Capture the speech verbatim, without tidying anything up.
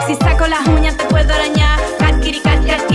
Si saco las uñas te puedo arañar. Cat, kitty, cat, cat,